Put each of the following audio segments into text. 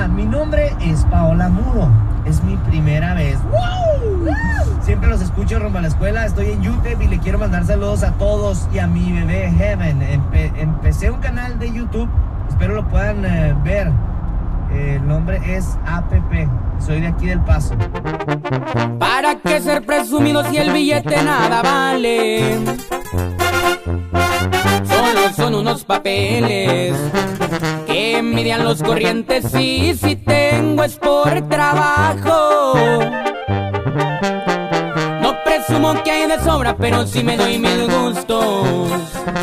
mi nombre es Paola Muro. Es mi primera vez. ¡Wow! Siempre los escucho rumbo a la escuela. Estoy en YouTube y le quiero mandar saludos a todos y a mi bebé Heaven. Empecé un canal de YouTube. Espero lo puedan ver. El nombre es APP. Soy de aquí del Paso. ¿Para qué ser presumido si el billete nada vale? Solo son unos papeles que envidian los corrientes, y si tengo es por trabajo. No presumo que hay de sobra, pero sí me doy mil gustos.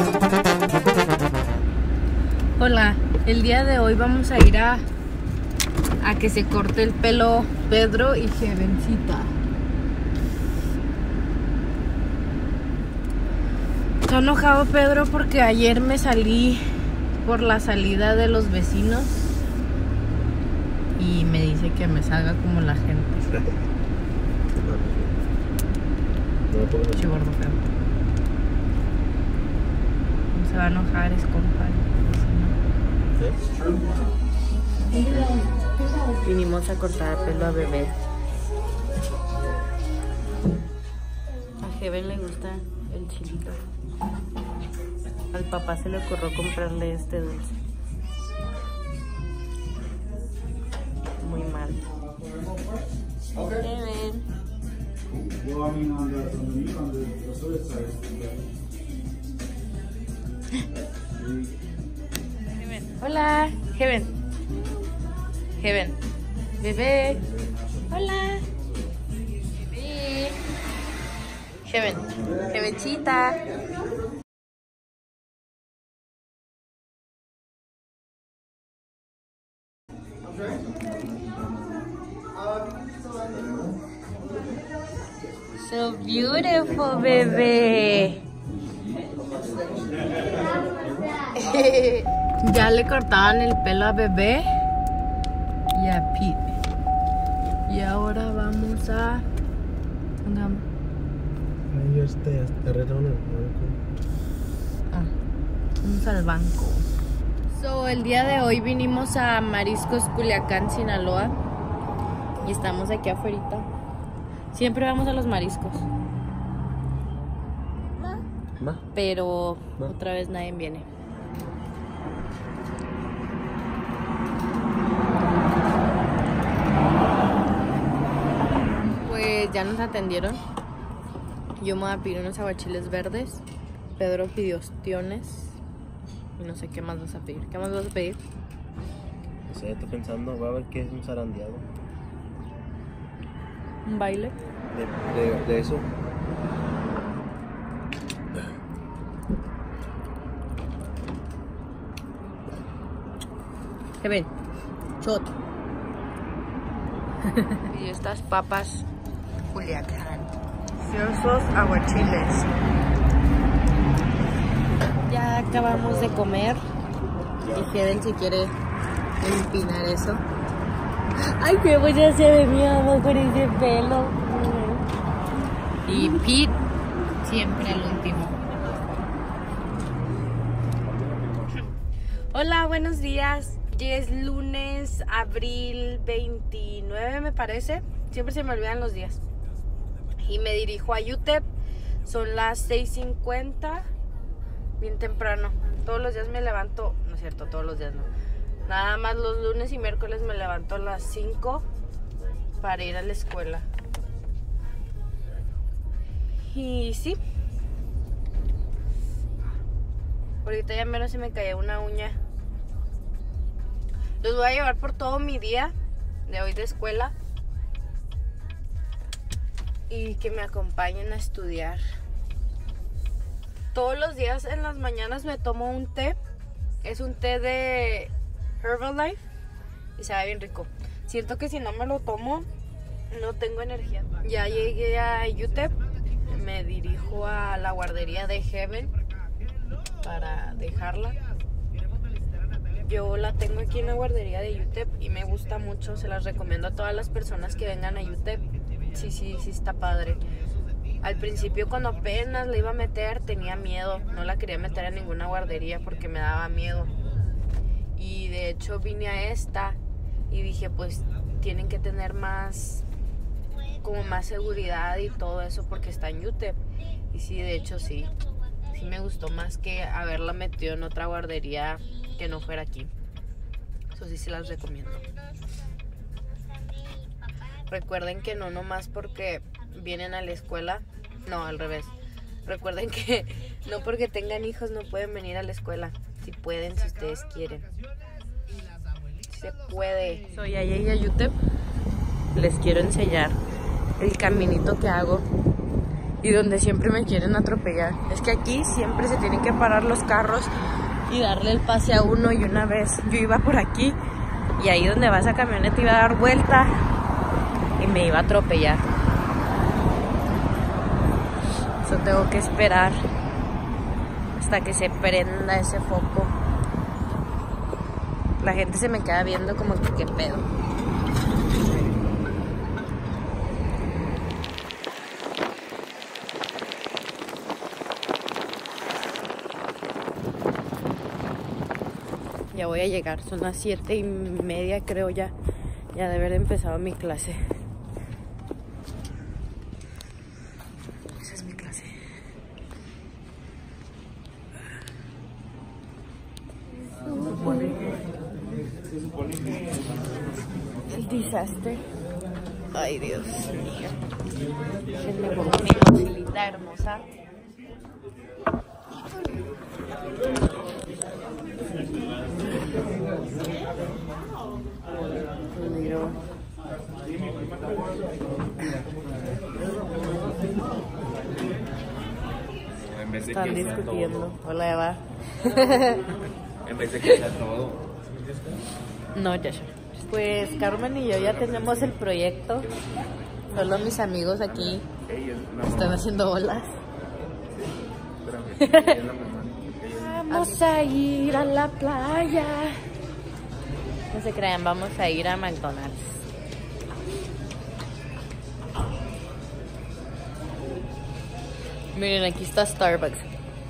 Hola, el día de hoy vamos a ir a que se corte el pelo Pedro y Heavencita. Está enojado Pedro porque ayer me salí por la salida de los vecinos y me dice que me salga como la gente. Che gordo feo. No se va a enojar, es compadre. Vinimos a cortar el pelo a bebé. A Heaven le gusta el chilito. Al papá se le ocurrió comprarle este dulce. Muy mal. Heaven. Hola, Heaven. Heaven. Bebé. Hola. Bebé. Heaven. Heavencita. So beautiful, bebé. Ya le cortaban el pelo a bebé y a Pete. Y ahora vamos a... ¿Dónde vamos? Vamos al banco. So, el día de hoy vinimos a Mariscos Culiacán, Sinaloa. Y estamos aquí afuera. Siempre vamos a los mariscos. Pero otra vez nadie viene. Pues ya nos atendieron. Yo me voy a pedir unos aguachiles verdes. Pedro pidió ostiones. Y no sé qué más vas a pedir. ¿Qué más vas a pedir? No sé, estoy pensando, va a ver qué es un zarandeado. ¿Un baile? De eso. ¿Qué ven? Shot. Y estas papas Culiacán. Deliciosos aguachiles. Ya acabamos de comer. Y Heaven si quiere empinar eso. Ay, qué buena se ve mi amor con ese pelo. Y Pete siempre al último. Hola, buenos días. Ya es lunes, abril 29 me parece. Siempre se me olvidan los días. Y me dirijo a UTEP. Son las 6:50. Bien temprano. Todos los días me levanto. No es cierto, todos los días no. Nada más los lunes y miércoles me levanto a las 5 para ir a la escuela. Y sí. Ahorita ya menos se me cayó una uña. Los voy a llevar por todo mi día de hoy de escuela. Y que me acompañen a estudiar. Todos los días en las mañanas me tomo un té. Es un té de Herbalife y sabe bien rico. Siento que si no me lo tomo no tengo energía. Ya llegué a UTEP. Me dirijo a la guardería de Heaven para dejarla. Yo la tengo aquí en la guardería de UTEP y me gusta mucho. Se las recomiendo a todas las personas que vengan a UTEP. Sí está padre. Al principio cuando apenas la iba a meter tenía miedo. No la quería meter a ninguna guardería porque me daba miedo. Y de hecho vine a esta Y dije, pues tienen que tener más, como más seguridad y todo eso porque está en UTEP. Y sí, de hecho sí me gustó más que haberla metido en otra guardería que no fuera aquí. Eso sí se las recomiendo. Recuerden que no nomás porque vienen a la escuela, no, al revés. Recuerden que no porque tengan hijos no pueden venir a la escuela. Si pueden, si ustedes quieren. Se puede. Soy Ayaya UTEP. Les quiero enseñar el caminito que hago y donde siempre me quieren atropellar. Es que aquí siempre se tienen que parar los carros y darle el pase a uno. Y una vez yo iba por aquí y ahí donde va esa camioneta iba a dar vuelta y me iba a atropellar. Eso tengo que esperar hasta que se prenda ese foco. La gente se me queda viendo como que qué pedo. Ya voy a llegar, son las 7:30 creo ya de haber empezado mi clase. Esa es mi clase. El desastre. Ay, Dios mío. Déjenme pongo mi mochilita hermosa. Están discutiendo. Hola, Eva. En vez de que sea todo. No, ya. Pues Carmen y yo ya tenemos el proyecto. Solo mis amigos aquí están haciendo bolas. Vamos a ir a la playa. No se crean, vamos a ir a McDonald's. Miren, aquí está Starbucks.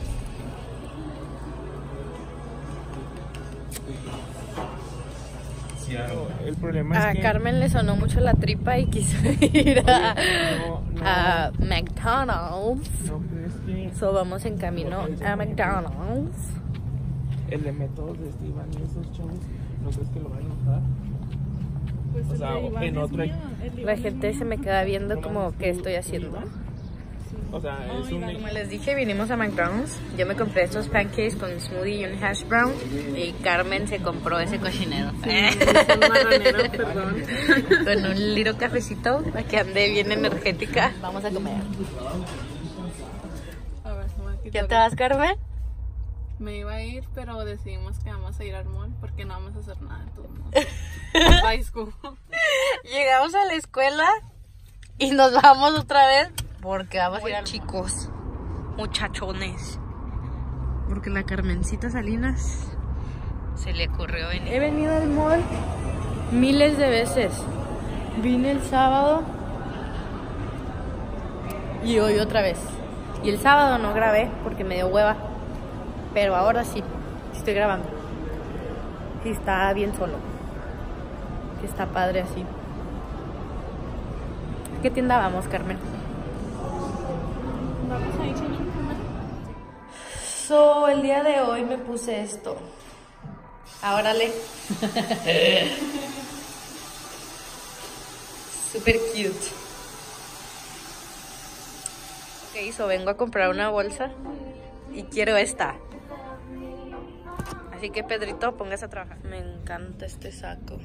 El problema A es que Carmen le sonó mucho la tripa y quiso ir a McDonald's. no crees que So vamos en camino a McDonald's. el de métodos de Esteban y esos chavos, ¿no crees que lo van a enojar? Pues O sea, en otra, La gente se me queda viendo como que estoy haciendo. o sea, es un Como les dije, vinimos a McDonald's. Yo me compré estos pancakes con un smoothie y un hash brown. Y Carmen se compró ese cochinero. perdón. Con un little cafecito para que ande bien energética. Vamos a comer. A ver, se me va a quitar. ¿Ya te vas, Carmen? Me iba a ir, pero decidimos que vamos a ir al mall porque no vamos a hacer nada de todo mundo. High school. Llegamos a la escuela y nos vamos otra vez porque vamos a ir a chicos, muchachones. Porque la Carmencita Salinas se le ocurrió venir. He venido al mall miles de veces. Vine el sábado y hoy otra vez. Y el sábado no grabé porque me dio hueva. Pero ahora sí estoy grabando. Y está bien solo. Que está padre así. ¿A qué tienda vamos, Carmen? Vamos a ir a So, el día de hoy me puse esto. Ahora le. Super cute. Ok, so vengo a comprar una bolsa y quiero esta. Así que Pedrito, póngase a trabajar. Me encanta este saco.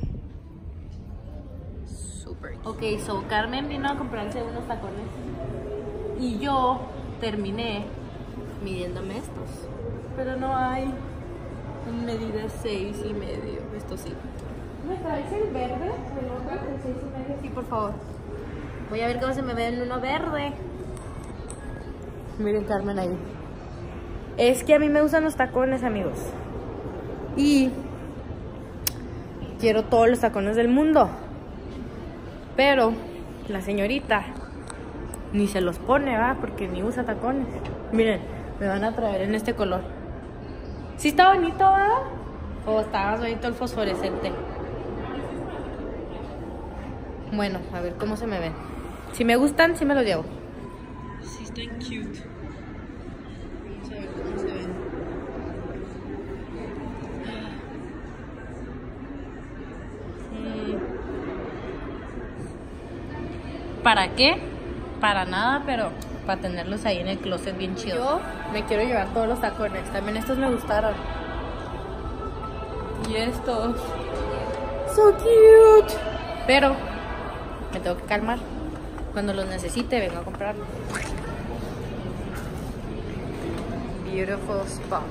Super cute. Ok, so Carmen vino a comprarse unos tacones y yo terminé midiéndome estos, pero no hay en medida 6,5. Esto sí. ¿Me traes el verde? ¿El otro? ¿El 6,5? Sí, por favor. Voy a ver cómo se me ve en uno verde. Miren, Carmen ahí. Es que a mí me gustan los tacones, amigos. Y quiero todos los tacones del mundo. Pero la señorita ni se los pone, ¿va? Porque ni usa tacones. Miren, me van a traer en este color. ¿Sí está bonito, va? ¿O está más bonito el fosforescente? Bueno, a ver cómo se me ven. Si me gustan, sí me los llevo. Sí, están cute. Vamos a ver cómo se ven. ¿Para qué? Para nada, pero para tenerlos ahí en el closet bien chido. Yo me quiero llevar todos los tacones. También estos me gustaron. Y estos. So cute. Pero me tengo que calmar. Cuando los necesite, vengo a comprarlos. Beautiful spot.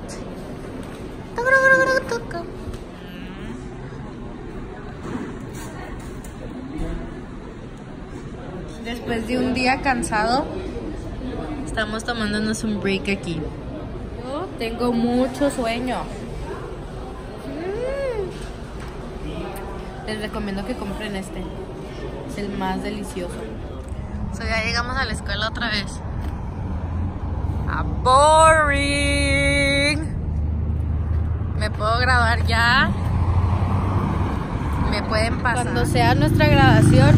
Después de un día cansado, estamos tomándonos un break aquí. Yo tengo mucho sueño. Les recomiendo que compren este. Es el más delicioso. Ya llegamos a la escuela otra vez. Boring. ¿Me puedo graduar ya? ¿Me pueden pasar? Cuando sea nuestra graduación,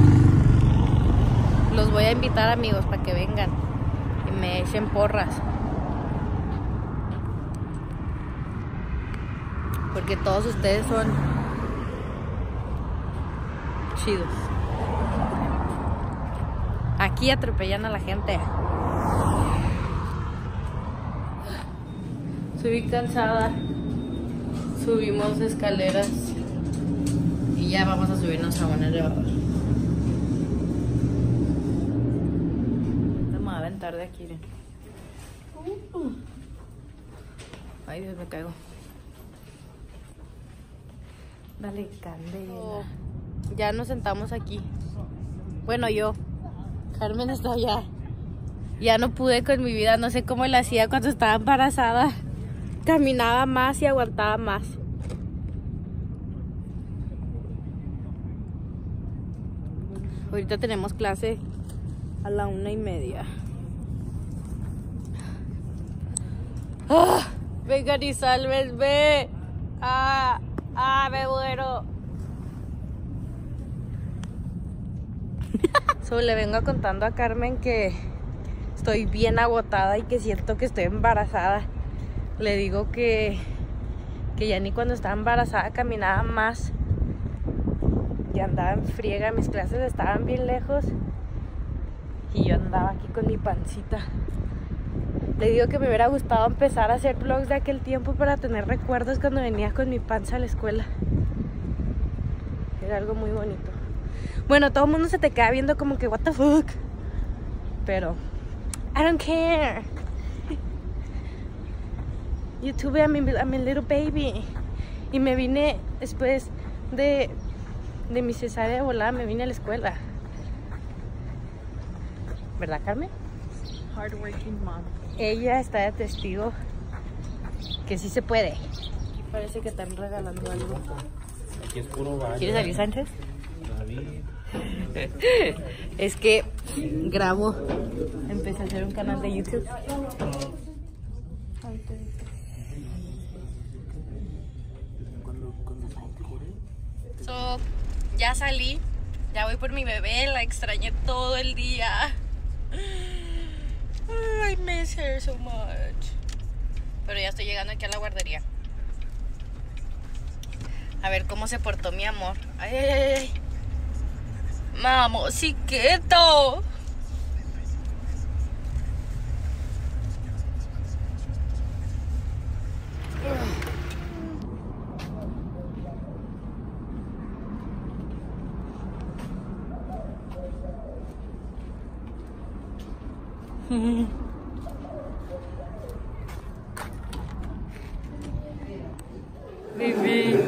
los voy a invitar, amigos, para que vengan y me echen porras. Porque todos ustedes son chidos. Aquí atropellan a la gente. Subí cansada. Subimos escaleras. Y ya vamos a subirnos a un elevador. Vamos a aventar de aquí. Ay, Dios, me caigo. Dale candela. Ya nos sentamos aquí. Bueno, yo. Carmen está allá. Ya no pude con mi vida. No sé cómo la hacía cuando estaba embarazada. Caminaba más y aguantaba más. Ahorita tenemos clase a la 1:30. ¡Ah! Vengan y sálvenme. Me muero. Le vengo contando a Carmen que estoy bien agotada y que siento que estoy embarazada. Le digo que ya ni cuando estaba embarazada caminaba más. Ya andaba en friega, mis clases estaban bien lejos y yo andaba aquí con mi pancita. Le digo que me hubiera gustado empezar a hacer vlogs de aquel tiempo para tener recuerdos cuando venía con mi panza a la escuela. Era algo muy bonito. Bueno, todo el mundo se te queda viendo como que what the fuck. Pero I don't care. Yo tuve a mi little baby. Y me vine después de mi cesárea volada, me vine a la escuela. ¿Verdad, Carmen? Hardworking mom. Ella está de testigo que sí se puede. Aquí parece que están regalando algo. Aquí es puro baño. ¿Quieres salir, Sánchez? Es que grabo. Empecé a hacer un canal de YouTube. Ya salí. Ya voy por mi bebé. La extrañé todo el día. I miss her so much. Pero ya estoy llegando aquí a la guardería. A ver cómo se portó mi amor. Ay, ay, ay, ay. Mamosiqueto. Vivi.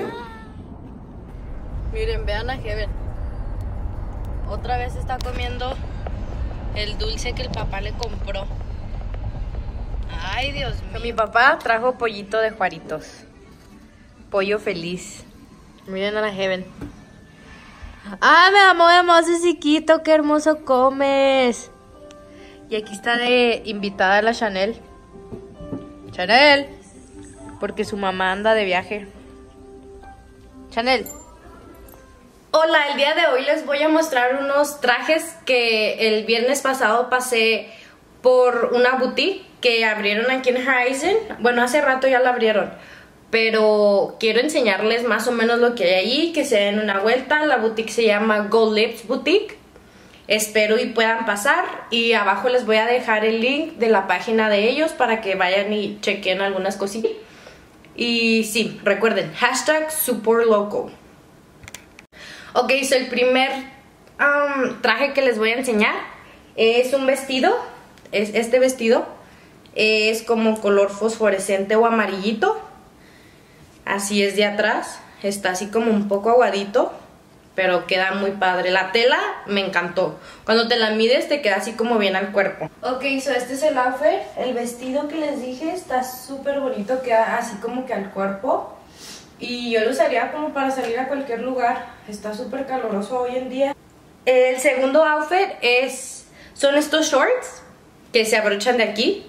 Miren, vean a Heaven. Otra vez está comiendo el dulce que el papá le compró. Ay, Dios mío. Mi papá trajo pollito de Juaritos. Pollo feliz. Miren a la Heaven. Ah, mi amor hermoso chiquito, qué hermoso comes. Y aquí está de invitada la Chanel. Chanel. Porque su mamá anda de viaje. Chanel. Hola, el día de hoy les voy a mostrar unos trajes que el viernes pasado pasé por una boutique que abrieron aquí en Horizon. Bueno, hace rato ya la abrieron, pero quiero enseñarles más o menos lo que hay ahí, que se den una vuelta. La boutique se llama Gold Lips Boutique. Espero y puedan pasar, y abajo les voy a dejar el link de la página de ellos para que vayan y chequen algunas cositas. Y sí, recuerden, hashtag #SupportLocal. Ok, so el primer traje que les voy a enseñar es un vestido. Este vestido es como color fosforescente o amarillito. Así es de atrás. Está así como un poco aguadito, pero queda muy padre. La tela me encantó. Cuando te la mides te queda así como bien al cuerpo. Ok, so este es el outfit. El vestido que les dije está súper bonito. Queda así como que al cuerpo. Y yo lo usaría como para salir a cualquier lugar. Está súper caluroso hoy en día. El segundo outfit son estos shorts que se abrochan de aquí.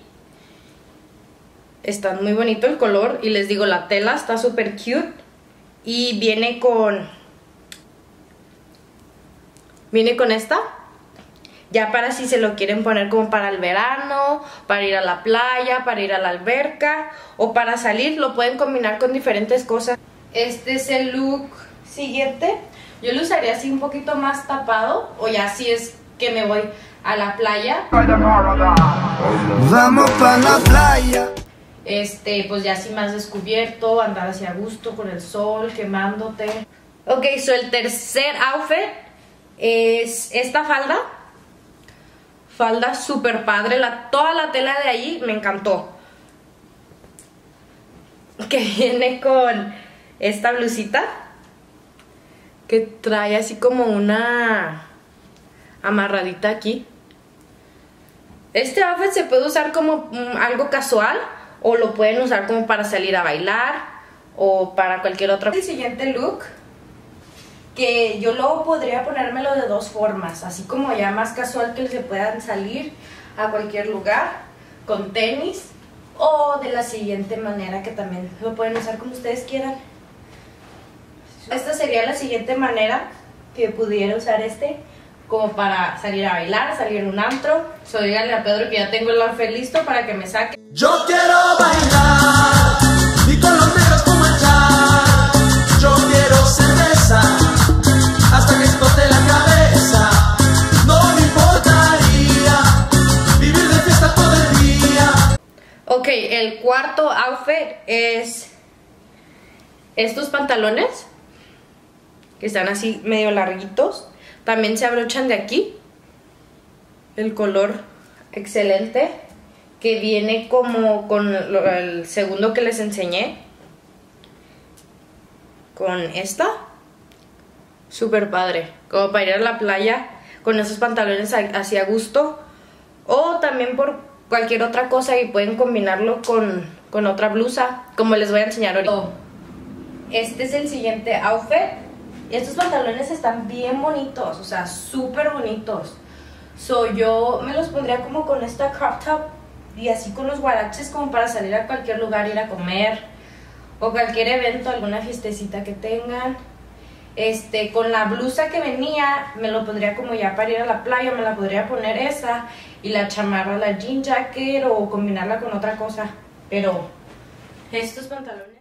Está muy bonito el color. Y les digo, la tela está súper cute. Y viene con esta. Ya para si se lo quieren poner como para el verano, para ir a la playa, para ir a la alberca o para salir, lo pueden combinar con diferentes cosas. Este es el look siguiente. Yo lo usaría así un poquito más tapado, o ya si es que me voy a la playa. Vamos para la playa. Pues ya así más descubierto, andar así a gusto con el sol, quemándote. Ok, so el tercer outfit es esta falda. Falda súper padre, toda la tela de ahí me encantó. Que viene con esta blusita que trae así como una amarradita aquí. Este outfit se puede usar como algo casual, o lo pueden usar como para salir a bailar o para cualquier otra. El siguiente look, que yo luego podría ponérmelo de dos formas, así como ya más casual, que se puedan salir a cualquier lugar con tenis, o de la siguiente manera, que también lo pueden usar como ustedes quieran. Esta sería la siguiente manera que pudiera usar como para salir a bailar, salir en un antro. So, díganle a Pedro que ya tengo el outfit listo para que me saque. Yo quiero bailar y con los negros como echar. Yo quiero cerveza hasta que explote la cabeza. No me importaría vivir de fiesta todo el día. Ok, el cuarto outfit es estos pantalones que están así medio larguitos. También se abrochan de aquí. El color excelente, que viene como con el segundo que les enseñé, con esta. Súper padre, como para ir a la playa con esos pantalones así a gusto, o también por cualquier otra cosa, y pueden combinarlo con otra blusa, como les voy a enseñar ahorita. Este es el siguiente outfit. Estos pantalones están bien bonitos, o sea, súper bonitos. So, yo me los pondría como con esta crop top y así con los guaraches, como para salir a cualquier lugar, ir a comer o cualquier evento, alguna fiestecita que tengan. Con la blusa que venía, me lo pondría como ya para ir a la playa. Me la podría poner esa y la chamarra, la jean jacket, o combinarla con otra cosa. Pero estos pantalones